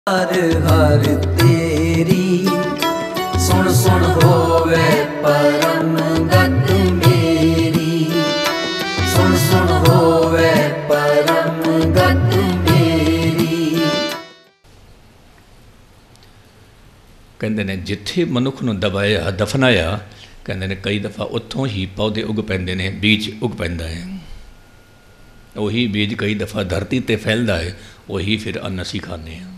हर हर तेरी सुन सुन होवे परम गत मेरी, सुन सुन होवे परम गत मेरी। कहते ने जिथे मनुख नूं दबाया दफनाया, कहते ने कई दफ़ा उत्थों ही पौधे उग पैंदे ने, बीज उग पैंदा है। वही बीज कई दफ़ा धरती ते फैलदा है, वही फिर अन्न असीं खाने हैं।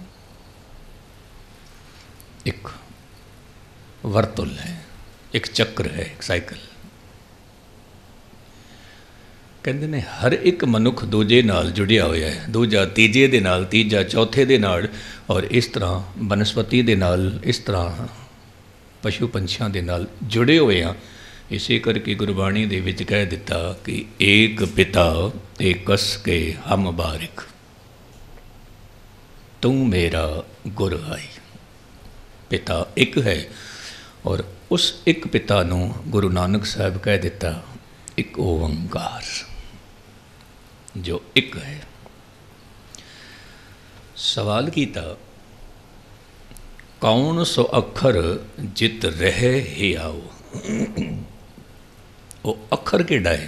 एक वर्तुल है, एक चक्र है, एक साइकिल। कहते ने हर एक मनुख दूजे नाल जुड़िया होया है, दूजा तीजे दे नाल, तीजा चौथे दे नाल, और इस तरह बनस्पति दे नाल, इस तरह पशु पंछियों दे नाल जुड़े हुए हैं। इसे करके गुरबाणी दे विच कह दिता कि एक पिता एक कस के हम बारिक, तू मेरा गुर आई। पिता एक है, और उस एक पिता नूं गुरु नानक साहब कह दिता एक ओंकार, जो एक है। सवाल कीता कौन सो अखर जित रहे ही आओ। वो अखर किहड़ा है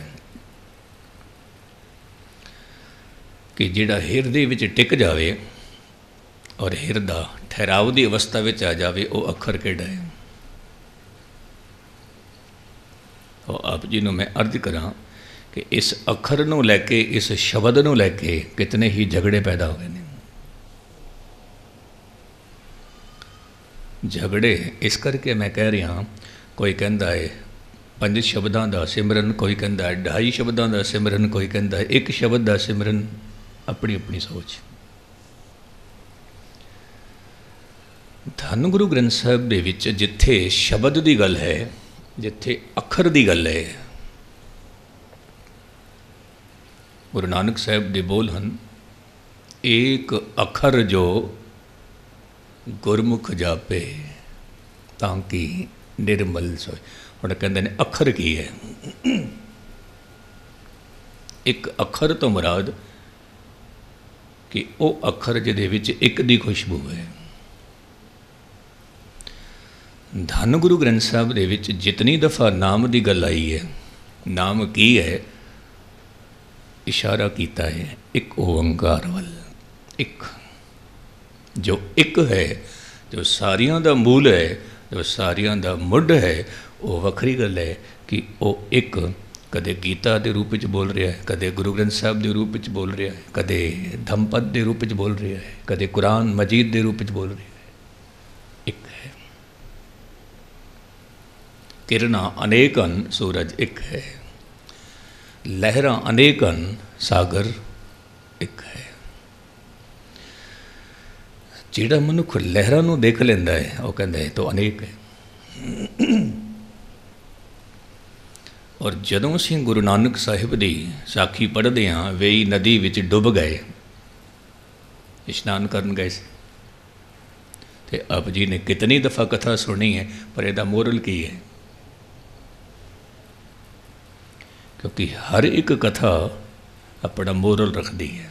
कि जिहड़ा हिरदे विच टिक जावे और हिरदा ठहराव की अवस्था में आ जाए, वो अखर किहड़ा है। और आप जी नूं मैं अर्ज करा कि इस अखर नूं लैके, इस शब्द नूं लैके कितने ही झगड़े पैदा हुए हैं। झगड़े इस करके मैं कह रहा, कोई कहता है 5 शब्दों का सिमरन, कोई कहता है 2.5 शब्दों का सिमरन, कोई कहता है 1 शब्द का सिमरन। अपनी अपनी सोच। धन गुरु ग्रंथ साहब दे विच जिथे शब्द की गल है, जिथे अखर की गल है, गुरु नानक साहब दे बोल हैं, एक अखर जो गुरमुख जापे ताकि निर्मल सोए। हुण कहते हैं अखर की है। एक अखर तो मुराद कि वो अखर जिहदे विच एक दी खुशबू है। धन गुरु ग्रंथ साहब दे विच जितनी दफ़ा नाम की गल आई है, नाम की है, इशारा किया है एक ओंकार वल। एक जो एक है, जो सारियां दा मूल है, जो सारियां दा मुढ़ है, वो वखरी गल है कि वो एक कदे गीता के रूप में बोल रहा है, कदे गुरु ग्रंथ साहब के रूप में बोल रहा है, कदे धम्मपद के रूप में बोल रहा है, कदे कुरान मजीद के रूप में बोल रहा है। एक है। किरणा अनेकन सूरज एक है, लहरा अनेकन सागर एक है। जिहड़ा मनुख लहरां नूं देख लैंदा है, वो कहता है तो अनेक है। और जदों असीं गुरु नानक साहिब की साखी पढ़ते हाँ, वेई नदी विच डुब गए, इशनान करन गए से, ते आप जी ने कितनी दफ़ा कथा सुनी है, पर इहदा मोरल की है। क्योंकि हर एक कथा अपना मोरल रखती है।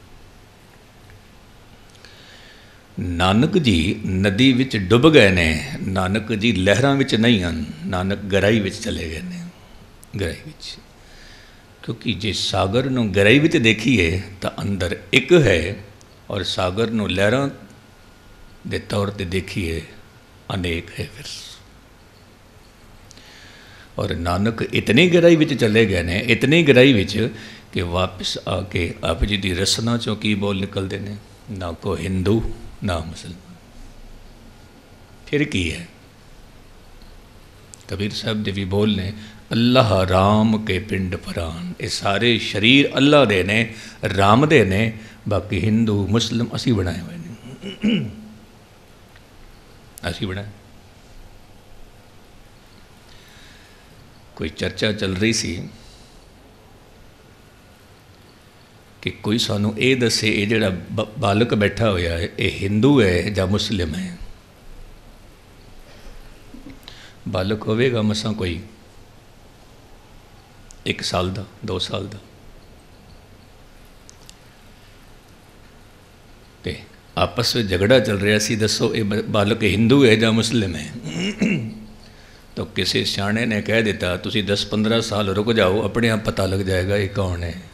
नानक जी नदी विच डुब गए ने, नानक जी लहरां विच नहीं हैं, नानक गहराई विच चले गए ने, गहराई विच। क्योंकि जे सागर नूं गहराई विच देखीए तो अंदर एक है, और सागर नूं लहरां दे तौर ते देखीए अनेक है फिर। और नानक इतनी गहराई विच चले गए ने, इतनी गहराई विच कि वापस आके आप जी की रसना चों की बोल निकलते हैं, ना को हिंदू ना मुसलमान, फिर की है। कबीर साहब दे भी बोल ने, अल्लाह राम के पिंड फरान। ये सारे शरीर अल्लाह दे ने, राम दे ने, बाकी हिंदू मुस्लिम असी बनाए हुए ने, असी बनाए। कोई चर्चा चल रही सी कि कोई सानू ये दसे, ये जिहड़ा बालक बैठा होया है, ये हिंदू है या मुस्लिम है। बालक होवेगा मसां कोई 1 साल का, 2 साल का, ते आपस में झगड़ा चल रहा सी, दसो ये बालक हिंदू है या मुस्लिम है। तो किसी सियाणे ने कह दिता तुसी 10-15 साल रुक जाओ, अपने आप पता लग जाएगा ये कौन है।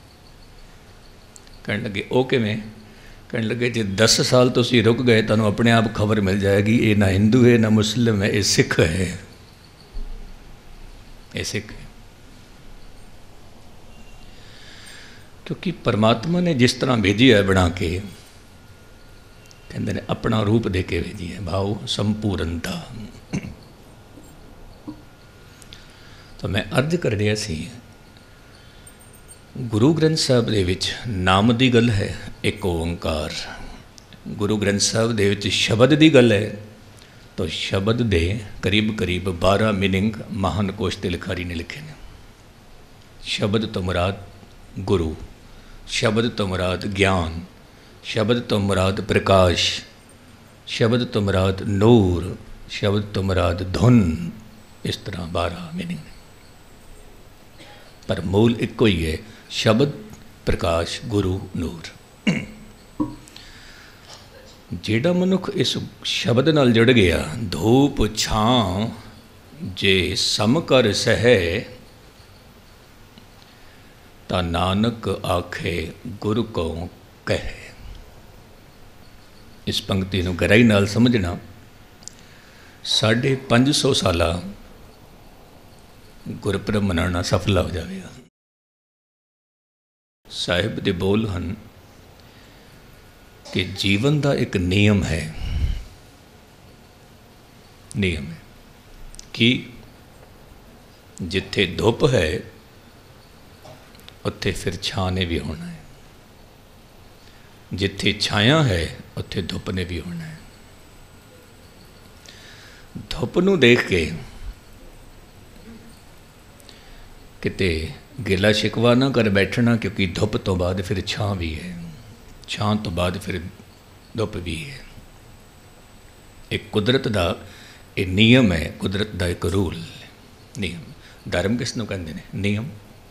कहने लगे ओ किवें? कहने लगे जे 10 साल तुसी रुक गए तुहानूं अपने आप खबर मिल जाएगी ये ना हिंदू है ना मुस्लिम है, ये सिख है, ये सिख है। क्योंकि परमात्मा ने जिस तरह भेजी है बना के, कहते ने अपना रूप दे के भेजी है, भाव संपूर्णता। तो मैं अर्ज कर रहा सी, गुरु ग्रंथ साहब दे विच नाम दी गल है, एक ओंकार। गुरु ग्रंथ साहब दे विच शब्द दी गल है, तो शब्द दे करीब करीब 12 मीनिंग महान कोश ते लिखारी ने लिखे ने। शब्द तो मुराद गुरु, शब्द तो मुराद ज्ञान, शब्द तो मुराद प्रकाश, शब्द तो मुराद नूर, शब्द तो मुराद धुन। इस तरह 12 मीनिंग, पर मूल एको ही है, शब्द प्रकाश गुरु नूर। जेड़ा मनुख इस शब्द नाल जुड़ गया, धूप छां जे सम कर सहे, ता नानक आखे गुरु को कहे। इस पंक्ति नूं गहराई नाल समझना 550 साला गुरपुरब मनाना सफल हो जाएगा। साहिब दे बोल हैं कि जीवन का एक नियम है, नियम है कि जिथे धुप है उत्थे फिर छां ने भी होना है, जिथे छाया है उत्थे धुप ने भी होना है। धुप नूं देख के किते गिला शिकवा ना कर बैठना, क्योंकि धुप तो बाद फिर छां भी है, छां तो बाद फिर धुप भी है। एक कुदरत का एक नियम है, कुदरत का एक रूल, नियम। धर्म किसनों कहते हैं? नियम।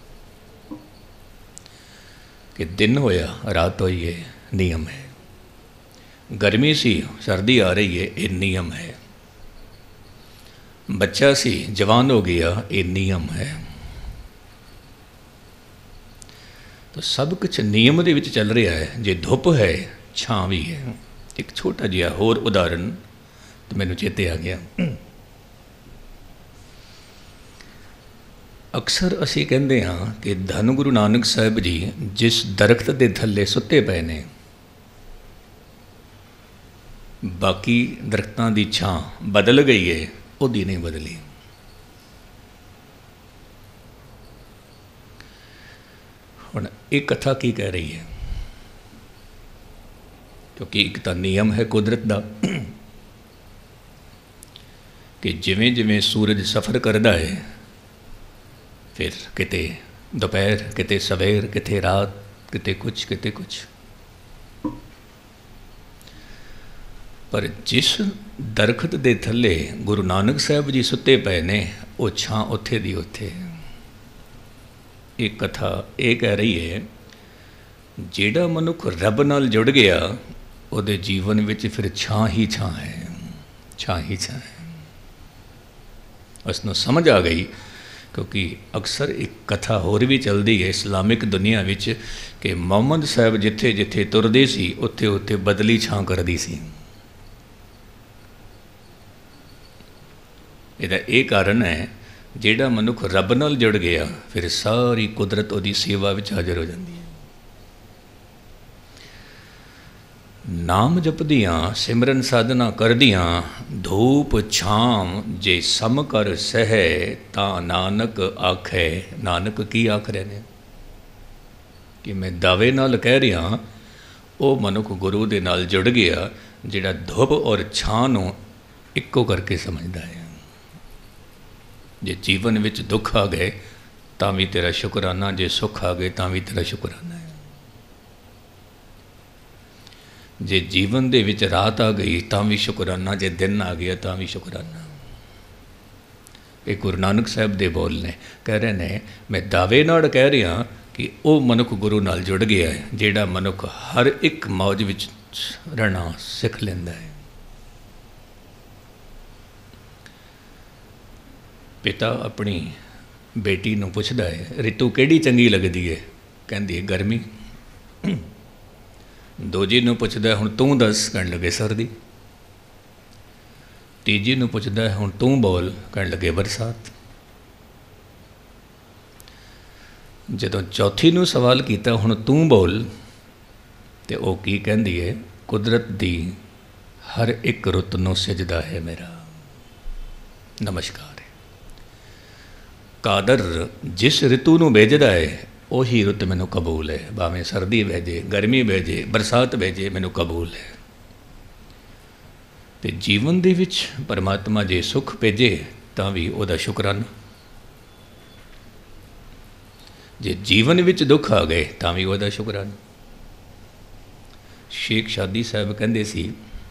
कि दिन होया रात होई है, नियम है। गर्मी सी सर्दी आ रही है, ये नियम है। बच्चा सी जवान हो गया, ये नियम है। तो सब कुछ नियम दे विच चल रहा है। जे धुप है छां भी है। एक छोटा जिहा होर उदाहरण तो मैनूं चेते आ गया। अक्सर असी कहते हाँ कि धन गुरु नानक साहिब जी जिस दरख्त के थल्ले सुते पे ने, बाकी दरख्तों की छां बदल गई है, उहदी नहीं बदली। हुण ये कथा की कह रही है? क्योंकि एक तो नियम है कुदरत का कि जिवें जिवें सूरज सफ़र करता है, फिर किते दोपहर, किते सवेर, किते रात, किते कुछ, किते कुछ। पर जिस दरखत दे थल्ले गुरु नानक साहब जी सुते पे ने, वो छां उत्थे दी उत्थे। एक कथा ये कह रही है, जेड़ा मनुख रब नाल जुड़ गया, उहदे जीवन विच फिर छां ही छां है, छां ही छां है। उसनों समझ आ गई। क्योंकि अक्सर एक कथा होर भी चलती है इस्लामिक दुनिया विच कि मोहम्मद साहब जिथे जिथे तुरदे सी, उत्थे उत्थे बदली छां करदी सी। इहदा ये कारण है, जेड़ा मनुख रब नाल जुड़ गया, फिर सारी कुदरत उहदी सेवा विच हाजिर हो जाती है। नाम जपदियाँ, सिमरन साधना करदियाँ, धूप छां जे सम कर सहे, ता नानक आखे। नानक की आख रहे ने कि मैं दावे नाल कह रहा, वो मनुख गुरु दे नाल जुड़ गया जिहड़ा धुप और छां नूं इक्को करके समझदा है। जे जीवन विच दुख आ गए तां भी तेरा शुकराना, जे सुख आ गए तां भी तेरा शुकराना है। जे जीवन दे विच रात आ गई तां भी शुकराना, जे दिन आ गया तां भी शुकराना। एक गुरु नानक साहब दे बोल ने कह रहे ने, मैं दावे नाल कह रहा कि वो मनुख गुरु नाल जुड़ गया है जिहड़ा मनुख हर एक मौज विच रहना सिख लेंदा है। पिता अपनी बेटी नूं पुछदा है रितु किहड़ी चंगी लगदी है, कहंदी है गर्मी। दूजी नूं पुछदा है हुण तूं दस, कहण लगे सर्दी। तीजी नूं पुछदा है हुण तूं बोल, कहण लगे बरसात। जदों चौथी नूं सवाल कीता हुण तूं बोल, ते वो की कहंदी है कुदरत दी हर एक रुत नूं सिजदा है मेरा नमस्कार है। कादर जिस ऋतु नूं भेजदा है उही रुत मैनूं कबूल है, भावें सर्दी भेजे, गर्मी भेजे, बरसात भेजे, मैनूं कबूल है। ते जीवन दे विच परमात्मा जे सुख भेजे तां भी उहदा शुकराना, जे जीवन विच दुख आ गए तां भी उहदा शुकराना। शेख शादी साहब कहंदे सी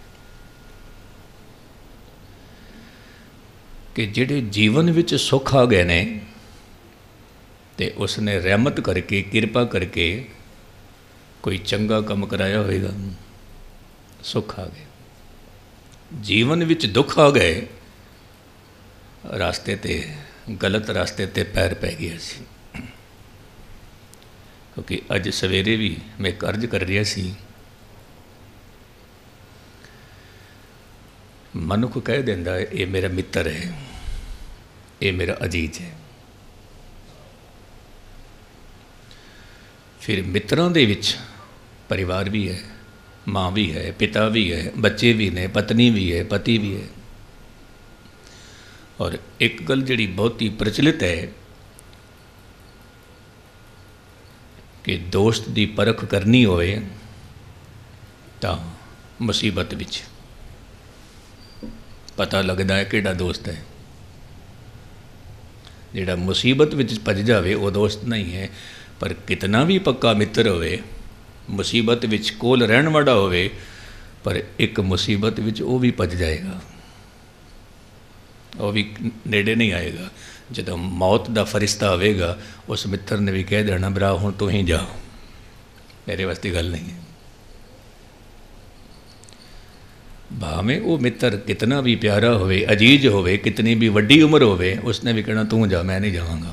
कि जिहड़े जीवन विच सुख आ गए ने ते उसने रहमत करके किरपा करके कोई चंगा काम कराया होएगा, सुख आ गए। जीवन विच दुख आ गए, रास्ते ते गलत रास्ते ते पैर पै गया सी। क्योंकि अज सवेरे भी मैं एक अर्ज कर रहा सी, मनुख कह देंदा है ये मेरा मित्र है, ये मेरा अजीज है। फिर मित्रों दे विच परिवार भी है, माँ भी है, पिता भी है, बच्चे भी ने, पत्नी भी है, पति भी है। और एक गल जिहड़ी बहुत ही प्रचलित है कि दोस्त दी परख करनी होए तां मुसीबत विच पता लगता है किहड़ा दोस्त है। जिहड़ा मुसीबत विच भज जावे वो दोस्त नहीं है। पर कितना भी पक्का मित्र होवे, मुसीबत विच कोल रहन वाला होवे, पर एक मुसीबत विच वो भी भज जाएगा, वो भी नेड़े नहीं आएगा। जदों मौत दा फरिश्ता आवेगा उस मित्र ने भी कह देना भरा हुण तू ही जा, मेरे वास्ते गल नहीं है। भावें वो मित्र कितना भी प्यारा होवे, अजीज होवे, कितनी भी वड्डी उम्र होवे, उसने भी कहना तू जा, मैं नहीं जावांगा।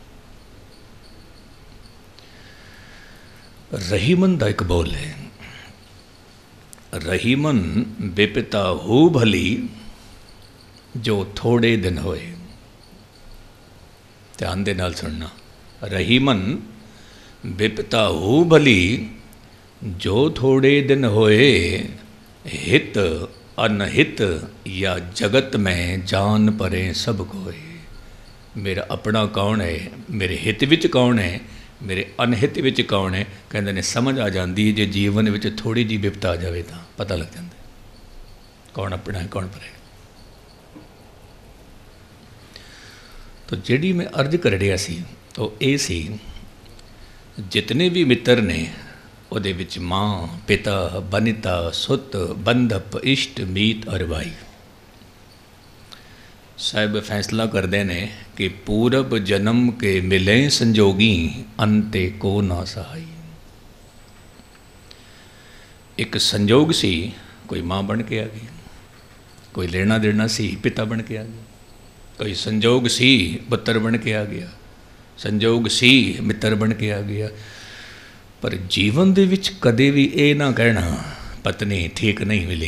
रहीमन दा एक बोल है, रहीमन बेपिता हो भली जो थोड़े दिन होए। ध्यान दे नाल सुनना, रहीमन बेपिता हो भली जो थोड़े दिन होए, हित अनहित या जगत में जान परे सब कोई। मेरा अपना कौन है, मेरे हित विच कौन है, मेरे अनहित विच कौन है, कहते ने समझ आ जाती है। जे जीवन विच थोड़ी जी विपता आ जाए तो पता लग जाता कौन अपना है कौन परे। तो जिहड़ी मैं अर्ज कर रहा सी तो ये सी, जितने भी मित्र ने ਉਹਦੇ ਵਿੱਚ माँ पिता बनिता सुत बंधप इष्ट मीत और भाई। साहिब फैसला करते हैं कि पूरब जन्म के मिले संजोगी अंते को ना सहाई। एक संजोग सी, कोई माँ बन के आ गई, कोई लेना देना सी पिता बन के आ गया, कोई संजोग सी पुत्र बन के आ गया, संजोग सी मित्र बन के आ गया। पर जीवन दे विच कदे भी ये ना कहना पत्नी ठीक नहीं मिली,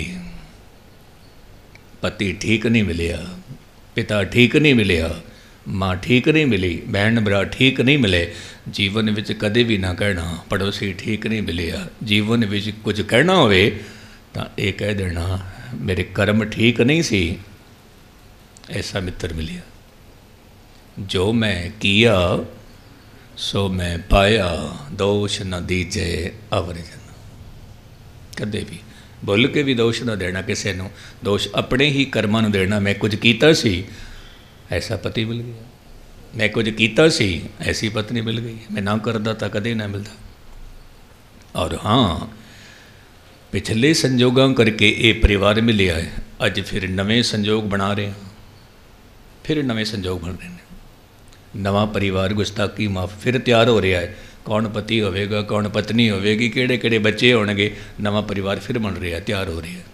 पति ठीक नहीं मिलिया, पिता ठीक नहीं मिलिया, माँ ठीक नहीं मिली, बहन भरा ठीक नहीं मिले। जीवन विच कदे भी ना कहना पड़ोसी ठीक नहीं मिलिया। जीवन विच कुछ कहना होवे तां ये कह देना मेरे कर्म ठीक नहीं सी, ऐसा मित्र मिलिया। जो मैं किया सो मैं पाया, दोष न दीजे अवर जन। कदे भी भुल के भी दोष न देना किसी को, दोष अपने ही कर्मां नूं देना। मैं कुछ कीता सी ऐसा पति मिल गया, मैं कुछ कीता सी ऐसी पत्नी मिल गई, मैं ना करदा तां कदे ना मिलता। और हाँ, पिछले संजोगां करके ये परिवार मिलिया है, अज फिर नवे संजोग बना रहे हैं, फिर नवे संजोग बन रहे हैं, नवा परिवार गुस्ताखी माफ फिर तैयार हो रहा है। कौन पति होवेगा, कौन पत्नी होवेगी, किहड़े किहड़े बच्चे होणगे, नवा परिवार फिर बन रहा, तैयार हो रहा।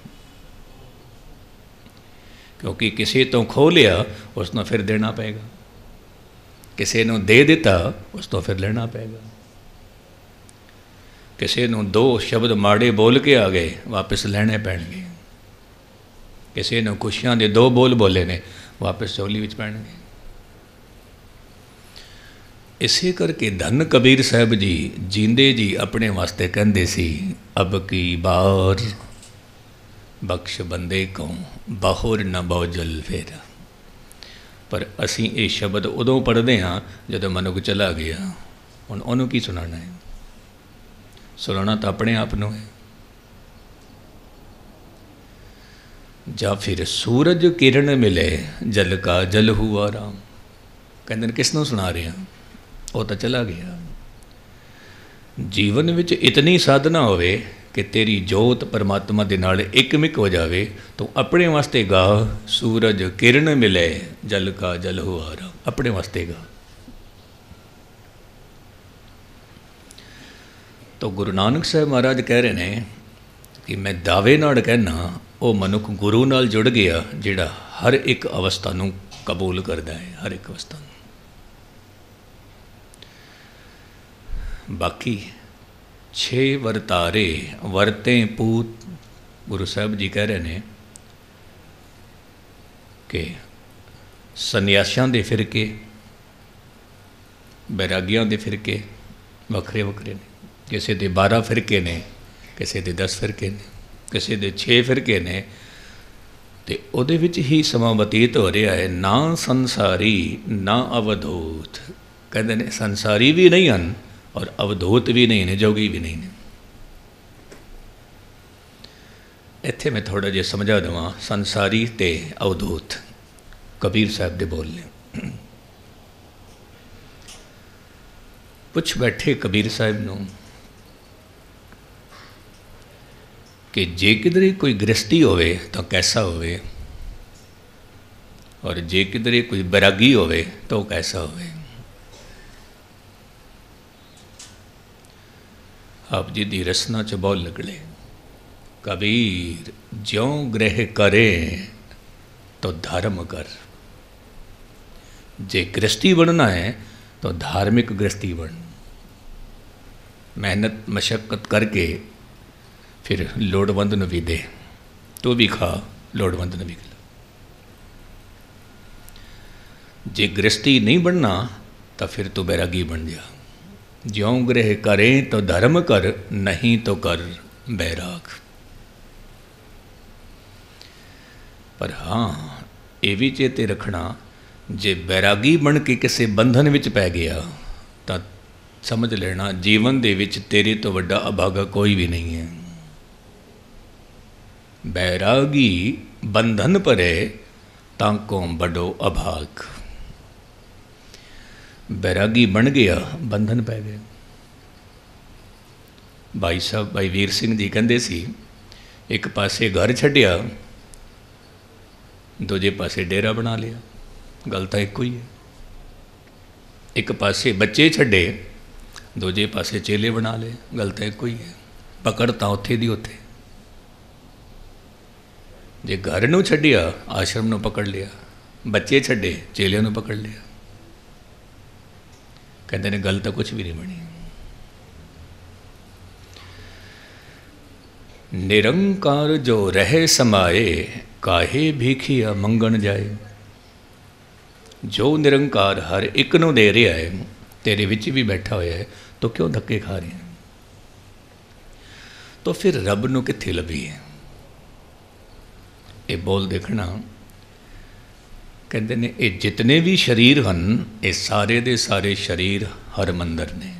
क्योंकि किसी तो खो लिया उसनों फिर देना पेगा, किसी नूं दे दिता उसनों फिर लेना पेगा। किसी नूं दो शब्द माड़े बोल के आ गए, वापस लैणे पैणगे। किसी नूं खुशियां दे दो बोल बोले ने, वापस झोली विच पैणगे। इसे करके धन कबीर साहब जी जींदे जी अपने वास्ते कहंदे सी, अब की बार बख्श बंदे को बाहुर न बहुजल फेर। पर असी ये शब्द उदों पढ़ते हाँ जदों मनुख चला गया। हुण उहनूं की सुनाना है? सुनाना तो अपने आप नूं है। जा फिर सूरज किरण मिले जल का जल हुआ राम। कहते हैं किस नूं सुना रहे हैं? वो तो चला गया। जीवन विच इतनी साधना होवे कि तेरी जोत परमात्मा दे नाल एकमिक हो जावे, तो अपने वास्ते गा सूरज किरण मिले जल का जल हुआ राम। अपने वास्ते गा। तो गुरु नानक साहब महाराज कह रहे हैं कि मैं दावे नाल कहना, वो मनुख गुरु नाल जुड़ गया जिहड़ा हर एक अवस्था नूं कबूल करदा है, हर एक अवस्था नूं। बाकी 6 वरतारे वरते पूत, गुरु साहब जी कह रहे हैं कि सन्यासियां दे फिरके, बैरागियां दे फिरके वखरे वखरे ने। किसी दे 12 फिरके ने, किसी दे 10 फिरके ने, किसी दे 6 फिरके ने। तो उहदे विच ही समा बतीत हो रहा है, ना संसारी ना अवधूत। कहते हैं संसारी भी नहीं हैं और अवधूत भी नहीं ने, जोगी भी नहीं ने। इत्थे मैं थोड़ा जिहा समझा देवां संसारी ते अवधूत। कबीर साहब दे बोल ने पुछ बैठे कबीर साहब नूं कि जे किधरे कोई गृहस्थी होवे तो कैसा होवे, और जे किधरे कोई बैरागी होवे तो कैसा होवे। आप जी दी रसना च बहुत लगड़े, कबीर ज्यों ग्रह करे तो धर्म कर। जे गृहस्थी बनना है तो धार्मिक गृहस्थी बन। मेहनत मशक्कत करके फिर लोड़वंद न भी दे, तो भी खा, लोड़वंद न भी खिला। जे गृहस्थी नहीं बनना तो फिर तो बैरागी बन जा। ज्यों ग्रह करें तो धर्म कर, नहीं तो कर बैराग। पर हाँ ये भी चेते रखना, जे बैरागी बन के किसी बंधन विच पै गया तो समझ लेना जीवन दे विच तेरे तो वड्डा अभागा कोई भी नहीं है। बैरागी बंधन परे ताको बड़ो अभाग। बैरागी बन गया, बंधन पै गया। भाई साहब भाई वीर सिंह जी कहते सी, एक पासे घर छड्डिया, दूजे पासे डेरा बना लिया। गल तो एक ही है। एक पासे बच्चे छड्डे, दूजे पासे चेले बना ले। गल तो एक ही है। पकड़ तो उत्थे दी उत्थे। जे घर नूं छड्डिया, आश्रम नूं पकड़ लिया। बच्चे छड्डे, चेलियां नूं पकड़ लिया। कहते ने गल तो कुछ भी नहीं बनी। निरंकार जो रहे समाए, काहे भीखिया मंगन जाए। जो निरंकार हर एक नूं दे रहा है, तेरे विच भी बैठा होया है, तो क्यों धक्के खा रहे हैं? तो फिर रब नूं कित्थे लभी है? ये बोल देखना। कहते ने ये जितने भी शरीर हैं, ये सारे दे सारे शरीर हर मंदिर ने।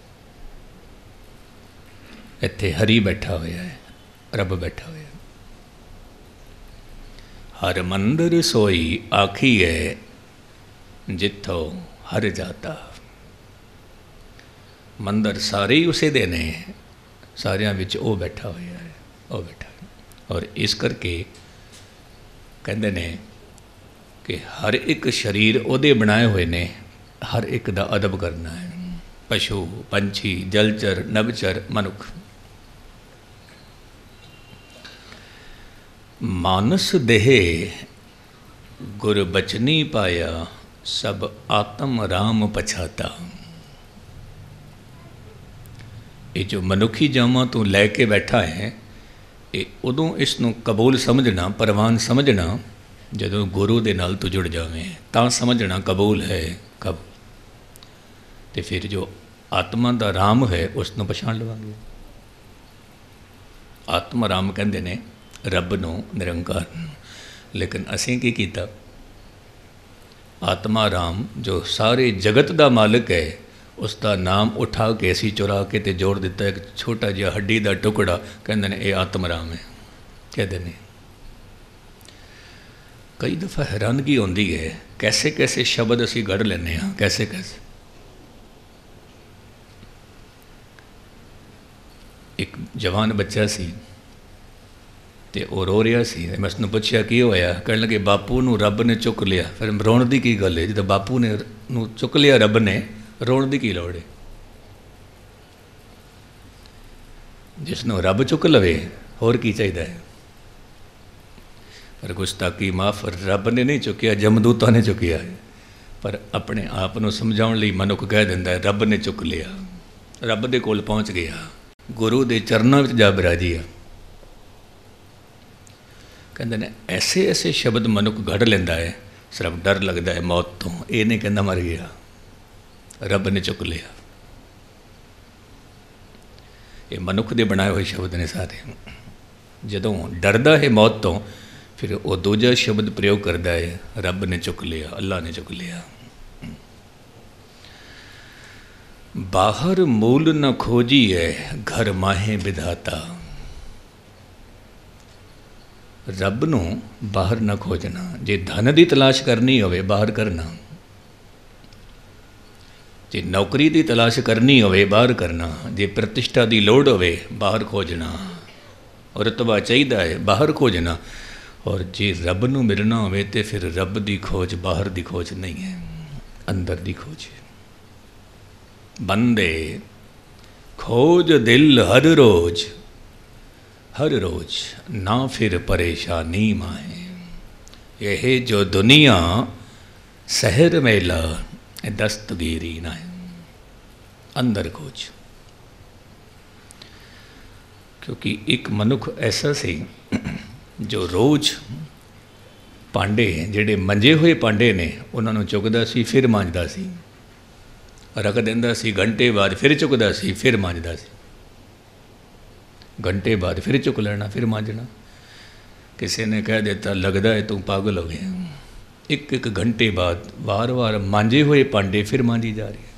इत्थे हरी बैठा होया है, रब बैठा होया। हर मंदिर सोई आखी है, जिथों हर जाता। मंदिर सारे ही उसे दे ने, सारियां विच वो बैठा होया है, वो बैठा है। और इस करके कहते ने कि हर एक शरीर उहदे बनाए हुए ने, हर एक दा अदब करना है। पशु पंछी जलचर नभचर मनुख। मानस देह गुर बचनी पाया सब आत्म राम पछाता। ये जो मनुखी जामा तू लैके बैठा है ये उदों इसनों कबूल समझना परवान समझना जदों गुरु दे नाल तू जुड़ जावे तां समझना कबूल है कब। तो फिर जो आत्मा दा राम है उसनों पछाण लवांगे। आत्मा राम कहंदे ने रब नूं निरंकार। लेकिन असीं की कीता, आत्मा राम जो सारे जगत दा मालिक है उसका नाम उठा के असीं चुरा के ते जोड़ दिता एक छोटा जिहा हड्डी दा टुकड़ा, कहंदे ने ये आत्मा राम है कहते ने। कई दफ़ा हैरानगी होंदी है कैसे कैसे शब्द असीं गढ़ लैंदे हां, कैसे कैसे। एक जवान बच्चा सी ते वो रो रहा सी। मैं उसने पूछा की होया, कहने लगे बापू नूं रब ने चुक लिया। फिर रोण दी की गल है, जो बापू ने नूं चुक लिया रब ने, रोण दी की लोड़ है। जिसनों रब चुक लवे होर की चाहिए है। पर गुस्ताखी माफ, रब ने नहीं चुकिया जमदूता ने चुकिया है। पर अपने आप नूं समझाउण लई मनुख कह दिंदा है रब ने चुक लिया, रब दे कोल पहुँच गया, गुरु दे चरनां विच जा बराजी आ। कहते ने ऐसे ऐसे शब्द मनुख घड़ लेंदा है, सिर्फ डर लगता है मौत तो। ये नहीं कहना मर गया, रब ने चुक लिया। ये मनुख दे बनाए हुए शब्द ने सारे। जदों डरदा है मौत तो फिर वो दूजा शब्द प्रयोग करता है रब ने चुक लिया, अल्लाह ने चुक लिया। बाहर मूल न खोजी है घर माहे विधाता। रब नूं बाहर न खोजना। जे धन की तलाश करनी होवे बाहर करना, जे नौकरी की तलाश करनी होवे बाहर करना, जे प्रतिष्ठा की लोड़ होवे बाहर खोजना, और रुतबा चाहिए है बाहर खोजना। और जे रब नूं मिलना होवे तो फिर रब की खोज बाहर की खोज नहीं है, अंदर की खोज। बंदे खोज दिल हर रोज, हर रोज ना फिर परेशानी माहे। यह जो दुनिया शहर मेला दस्तगीरी ना है, अंदर खोज। क्योंकि एक मनुख ऐसा सी जो रोज भांडे जिहड़े मंजे हुए भांडे ने उन्होंने चुकदा सी फिर मांजदा सी, रख दिंदा सी, घंटे बाद फिर चुकदा सी फिर मांजदा सी, घंटे बाद फिर चुक लेना फिर मांजना। किसी ने कह देता लगता है तू पागल हो गया, एक एक घंटे बाद वार वार मांजे हुए भांडे फिर मांजी जा रही है।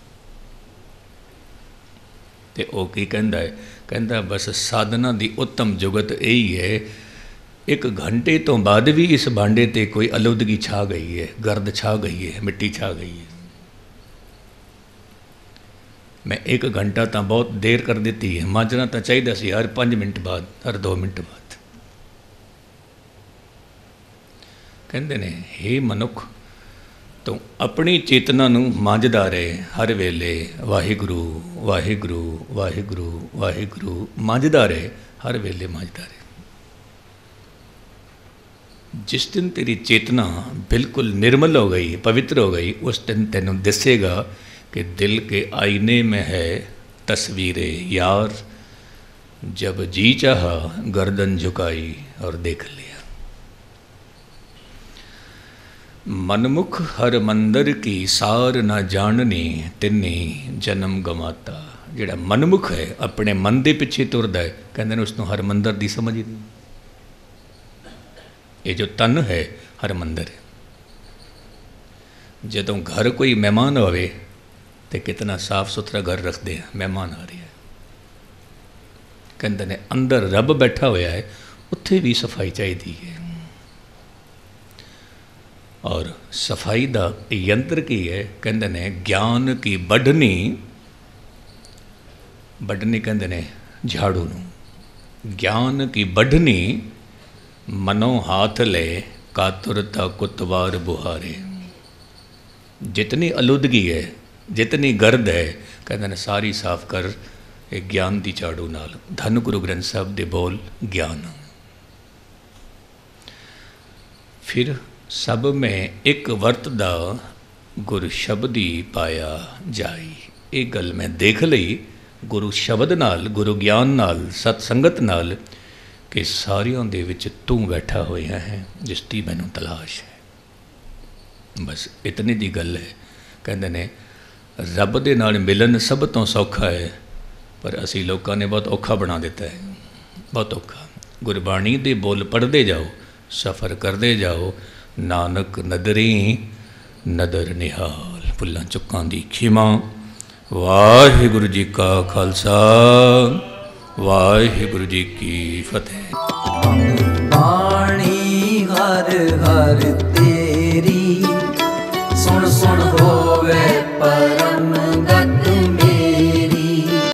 तो वह की कहता है, कहता बस साधना की उत्तम जुगत यही है, एक घंटे तो बाद भी इस भांडे ते कोई आलूदगी छा गई है, गर्द छा गई है, मिट्टी छा गई है। मैं एक घंटा तो बहुत देर कर दी है, मांजना तो चाहिए सी हर 5 मिनट बाद, हर 2 मिनट बाद। कहते ने हे मनुख तो अपनी चेतना नूं मांजदा रहे हर वेले, वाहिगुरू वाहिगुरू वाहिगुरू वाहिगुरू मांजदा रहे, हर वेले मांजदा रहे। जिस दिन तेरी चेतना बिल्कुल निर्मल हो गई, पवित्र हो गई, उस दिन तेनों दिसेगा कि दिल के आईने में है तस्वीरें यार, जब जी चाहा गर्दन झुकाई और देख लिया। मनमुख हर मंदिर की सार न जाननी, तिन्नी जन्म गमाता। जिहड़ा मनमुख है अपने मन के पिछे तुरदा है, कहते हैं उसनों हर मंदिर की समझ ही नहीं। ये जो तन है हर मंदिर है। जदों घर कोई मेहमान होवे तो कितना साफ सुथरा घर रखते हैं, मेहमान आ रहे हैं, कहते हैं अंदर रब बैठा होया है, उत्थे भी सफाई चाहिए है। और सफाई का यंत्र की है, कहते हैं ज्ञान की बढ़नी, बढ़नी कहते हैं झाड़ू नूं, ज्ञान की बढ़नी मनो हाथ ले कातुरता कुतवार बुहारे। जितनी आलूदगी है, जितनी गर्द है, ਕਹਿੰਦੇ ਨੇ ਸਾਰੀ ਸਾਫ਼ ਕਰ ਇਹ ਗਿਆਨ ਦੀ ਝਾੜੂ ਨਾਲ। ਧੰਨ ਗੁਰੂ ਗ੍ਰੰਥ ਸਾਹਿਬ ਦੇ ਬੋਲ ਗਿਆਨ। ਫਿਰ ਸਭ ਮੈਂ ਇੱਕ ਵਰਤਦਾ ਗੁਰ ਸ਼ਬਦੀ ਪਾਇਆ ਜਾਈ। ਇਹ ਗੱਲ ਮੈਂ ਦੇਖ ਲਈ ਗੁਰੂ ਸ਼ਬਦ ਨਾਲ, ਗੁਰੂ ਗਿਆਨ ਨਾਲ, ਸਤ ਸੰਗਤ ਨਾਲ, ਕਿ ਸਾਰਿਆਂ ਦੇ ਵਿੱਚ ਤੂੰ ਬੈਠਾ ਹੋਇਆ ਹੈ ਜਿਸ ਦੀ ਮੈਨੂੰ ਤਲਾਸ਼ ਹੈ। ਬਸ ਇਤਨੀ ਦੀ ਗੱਲ ਹੈ। ਕਹਿੰਦੇ ਨੇ ਰੱਬ ਦੇ ਨਾਲ ਮਿਲਣ ਸਭ ਤੋਂ ਸੌਖਾ ਹੈ, ਪਰ ਅਸੀਂ ਲੋਕਾਂ ਨੇ ਬਹੁਤ ਔਖਾ ਬਣਾ ਦਿੱਤਾ ਹੈ, ਬਹੁਤ ਔਖਾ। ਗੁਰਬਾਣੀ ਦੇ ਬੋਲ ਪੜ੍ਹਦੇ ਜਾਓ, ਸਫ਼ਰ ਕਰਦੇ ਜਾਓ। ਨਾਨਕ ਨਦਰੀ ਨਦਰ ਨਿਹਾਲ। ਭੁੱਲਾਂ ਚੁੱਕਾਂ ਦੀ ਖਿਮਾ। ਵਾਹਿਗੁਰੂ ਜੀ ਕਾ ਖਾਲਸਾ, ਵਾਹਿਗੁਰੂ ਜੀ ਕੀ ਫਤਿਹ।